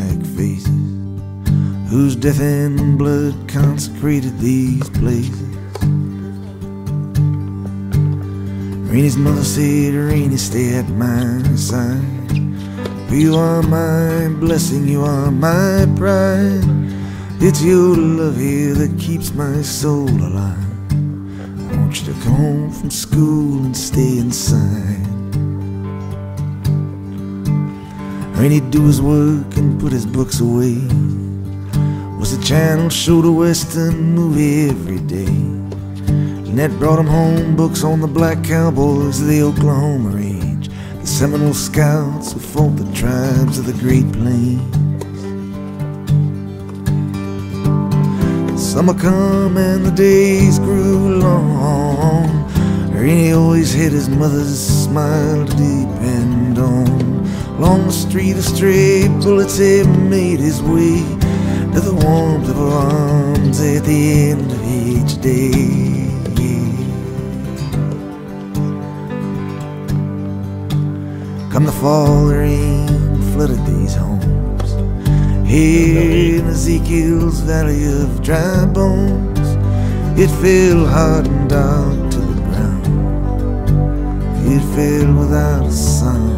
black faces, whose death and blood consecrated these places. Rainy's mother said, Rainy, stay at my side, for you are my blessing, you are my pride. It's your love here that keeps my soul alive. I want you to come home from school and stay inside. Rainy'd do his work and put his books away. Was the channel showed a western movie every day. Lynette brought him home books on the black cowboys of the Oklahoma range, the Seminole scouts who fought the tribes of the Great Plains. Summer come and the days grew long. Rainy always had his mother's smile to depend on. Along the street, a stray bullets had made his way to the warmth of her arms at the end of each day. Come the fall, the rain flooded these homes. Here in Ezekiel's valley of dry bones, it fell hard and dark to the ground. It fell without a sound.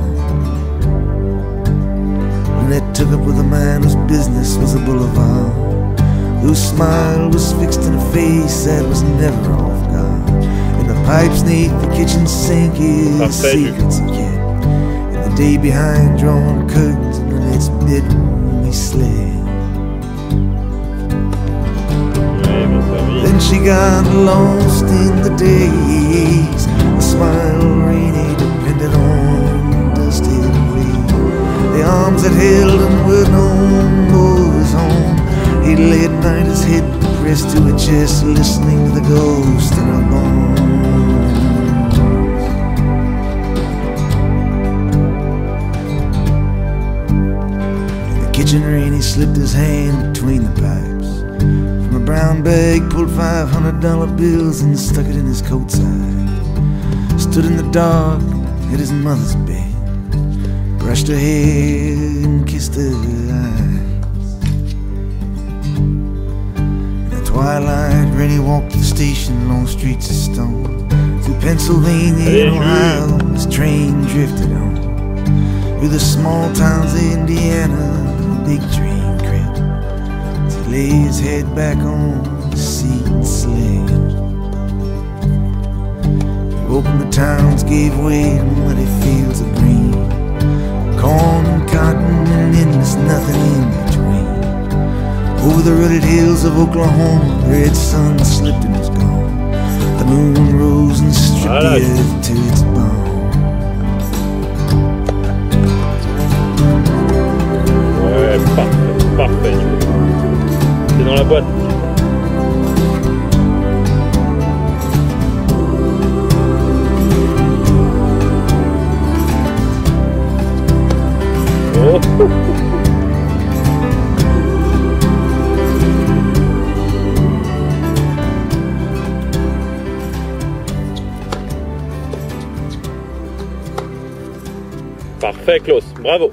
Lynette took up with a man whose business was a boulevard, whose smile was fixed in a face that was never off guard. And the pipes neath the kitchen sink is secrets of yet. And the day behind drawn curtains in Lynette's bedroom he slept. Then she got lost in the days. A smile Rainy depended on dusted away. The arms that held him were no more his own. He lay at night, his head pressed to her chest, listening to the ghost in her bones. In the kitchen, Rainy slipped his hand between the pipes. From a brown bag, pulled $500 bills and stuck it in his coat side. Stood in the dark at his mother's bed, brushed her hair and kissed her eyes. In the twilight, Rainy walked to the station, long streets of stone. Through Pennsylvania and Ohio, his train drifted on. Through the small towns of Indiana, the big train crept as he lay his head back on the seat and slept. Open the towns gave way to muddy fields of green, corn and cotton and endless nothing in between. Over the rutted hills of Oklahoma, the red sun slipped and was gone. The moon rose and stripped the earth to its bone. Ouais, parfait, parfait. C'est dans la boîte. Parfait, Klaus, bravo.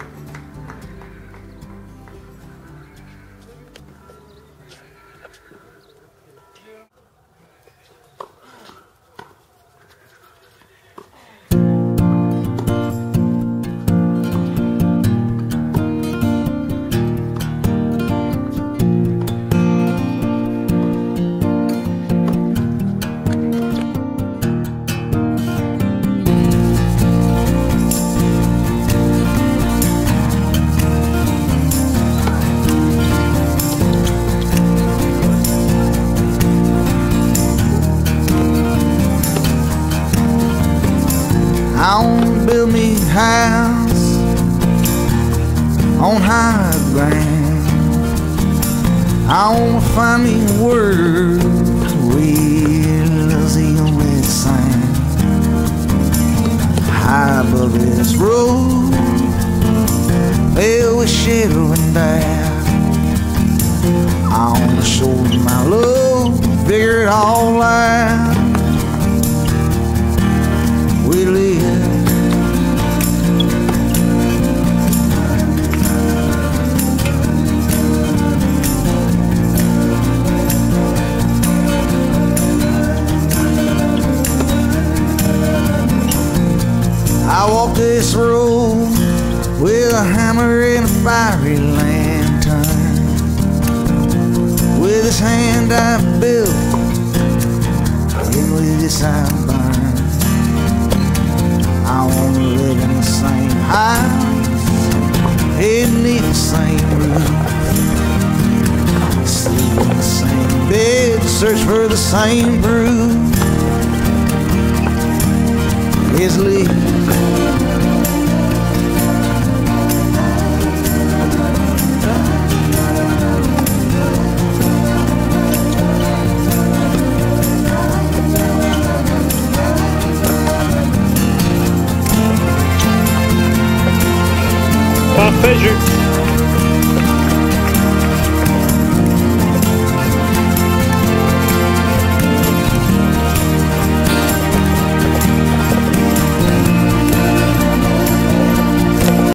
I wanna build me a house on high ground. I wanna find me a word where love's the only sound. High above this road, filled with shadow and doubt, I wanna show you my love, figure it all out. We live this road with a hammer and a fiery lantern. With this hand I built, and with this I burn. I wanna live in the same house, beneath the same roof, sleep in the same bed, search for the same proof. It's Lee. Parfait, Jules.